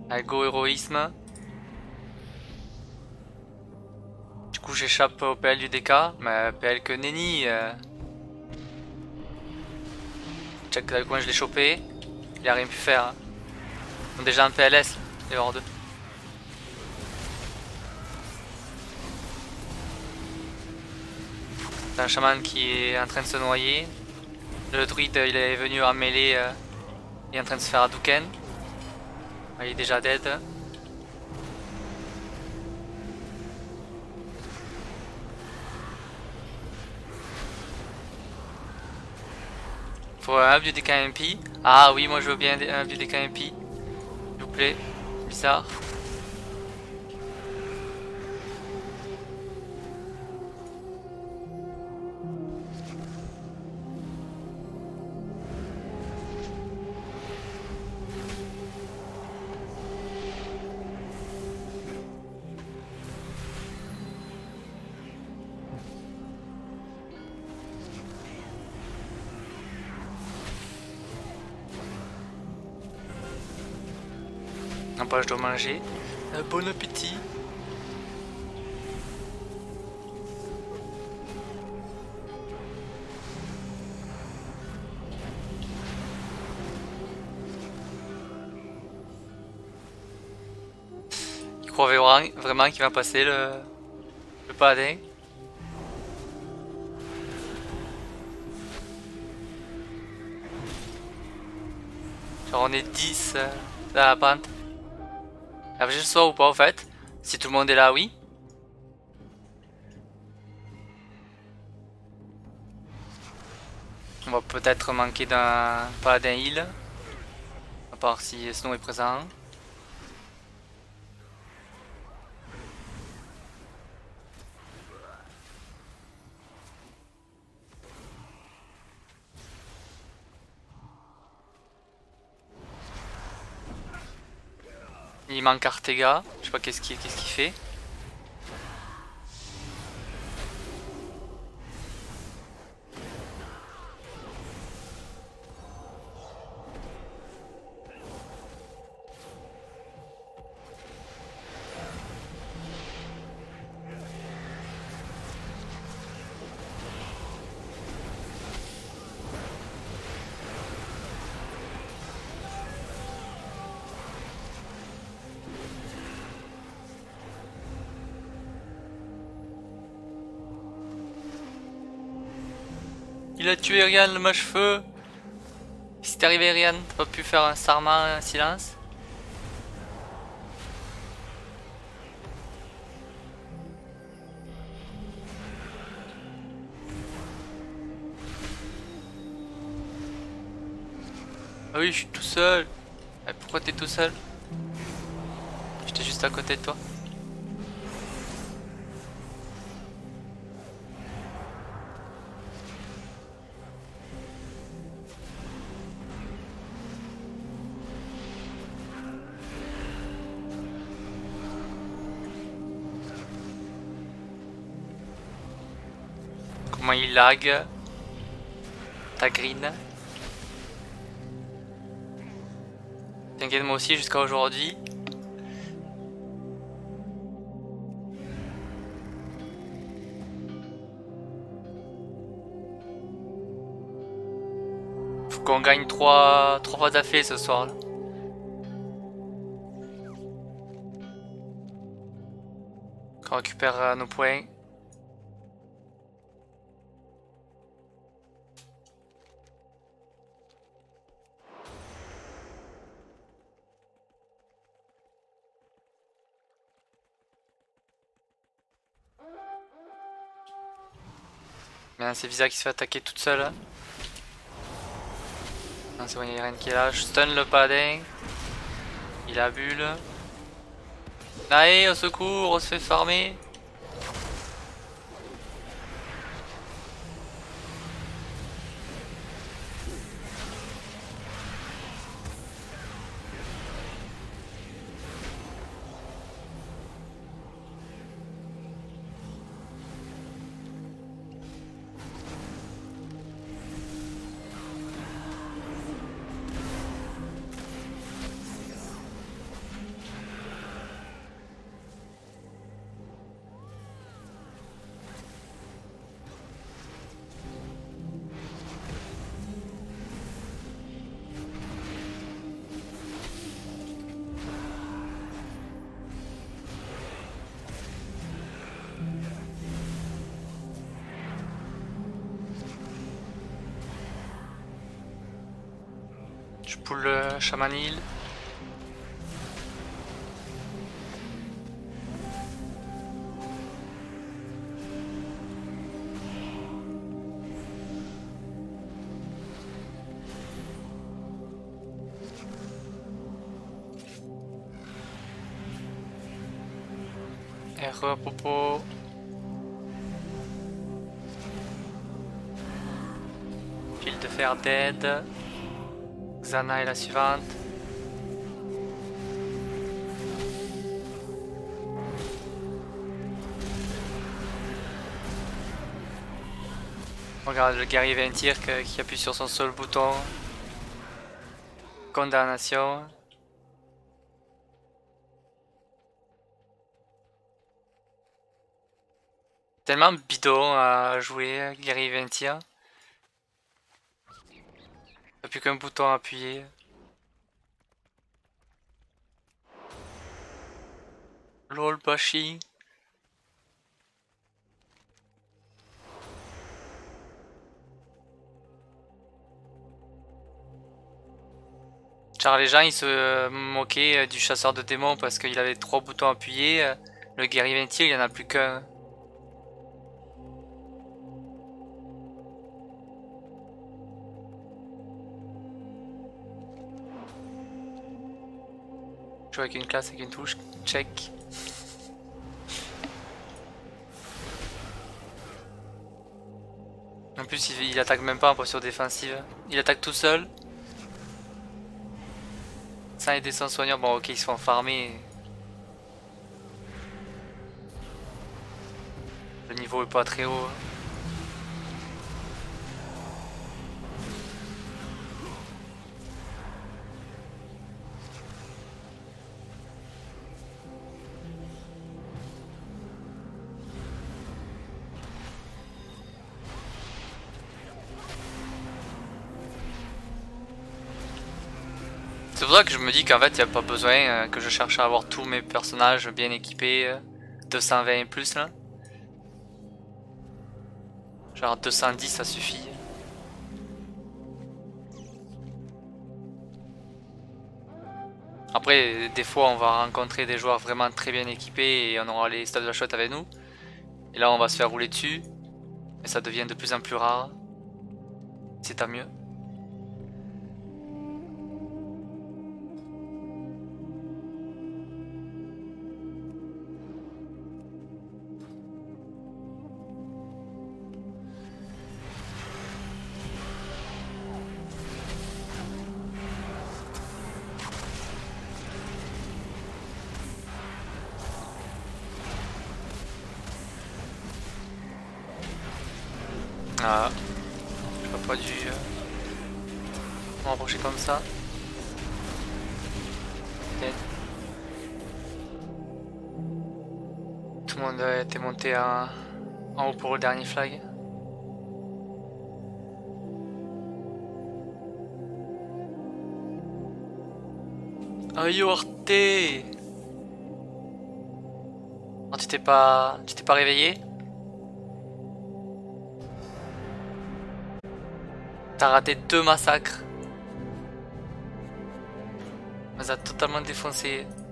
Go héroïsme. Du coup j'échappe au PL du DK, mais PL que Nenny. Check dans le coin, je l'ai chopé. Il a rien pu faire. Hein. Ils ont déjà un PLS, les hors 2. C'est un chaman qui est en train de se noyer. Le druide il est venu en mêlée. Il est en train de se faire Hadouken. Il est déjà dead. Faut un up du DKMP. Ah oui, moi je veux bien un up du DKMP. S'il vous plaît. Bizarre. Non pas, je dois manger. Bon appétit. Il croit vraiment qu'il va passer le paladin. Genre on est 10 dans la pente. Après je le sois ou pas en fait. Si tout le monde est là, oui. On va peut-être manquer d'un paladin heal. À part si Snow est présent. Il manque Artega. Je sais pas qu'est-ce qu'il fait. Il a tué Rian, le mâche-feu. Si t'es arrivé Rian, t'as pas pu faire un Sarma, un silence. Ah oui, je suis tout seul. Pourquoi t'es tout seul? J'étais juste à côté de toi. Comment il lag? Ta green. T'inquiète, moi aussi jusqu'à aujourd'hui. Faut qu'on gagne 3 fois d'affilée ce soir là. Qu'on récupère nos points. Mais c'est Visa qui se fait attaquer toute seule. Hein. Non, c'est bon, il y a rien qui est là. Je stun le paladin. Il a bulle. Allez, au secours, on se fait farmer. pull Chamanil. RE à propos. Fil de fer dead. Xana est la suivante. Regarde le guerrier Ventir qui appuie sur son seul bouton. Condamnation. Tellement bidon à jouer, guerrier Ventir. T'as plus qu'un bouton à appuyer. LOL Bashi. Genre les gens ils se moquaient du chasseur de démons parce qu'il avait 3 boutons appuyés. Le guerrier Ventir il y en a plus qu'un. Joue avec une classe avec une touche, check. En plus il attaque même pas en posture défensive. Il attaque tout seul. Sans aider son soigneur, bon ok ils se font farmer. Le niveau est pas très haut. C'est pour ça que je me dis qu'en fait il n'y a pas besoin que je cherche à avoir tous mes personnages bien équipés, 220 et plus là. Genre 210 ça suffit. Après des fois on va rencontrer des joueurs vraiment très bien équipés et on aura les stats de la chouette avec nous. Et là on va se faire rouler dessus. Et ça devient de plus en plus rare. C'est tant mieux. Ah, j'aurais pas dû m'approcher comme ça. Peut-être. Tout le monde a été monté en haut pour le dernier flag. Aïe Orte! Oh, tu t'es pas réveillé? T'as raté 2 massacres. Ça a totalement défoncé.